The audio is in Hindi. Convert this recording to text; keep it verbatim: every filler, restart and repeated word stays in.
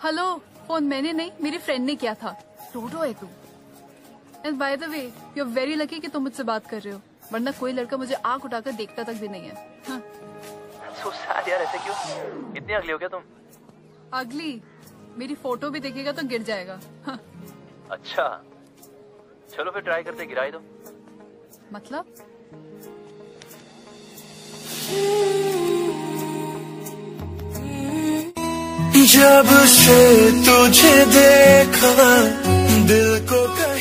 हेलो, फोन मैंने नहीं मेरी फ्रेंड ने किया था। टोटो है तू। And by the way you are very lucky कि तुम मुझसे बात कर रहे हो, वरना कोई लड़का मुझे आंख उठाकर देखता तक भी नहीं है। हाँ। so sad यार, ऐसे क्यों? इतनी अगली हो क्या तुम? अगली? मेरी फोटो भी देखेगा तो गिर जाएगा। हाँ। अच्छा चलो फिर ट्राई करते, गिरा ही दो। मतलब? जब से तुझे देखा दिल को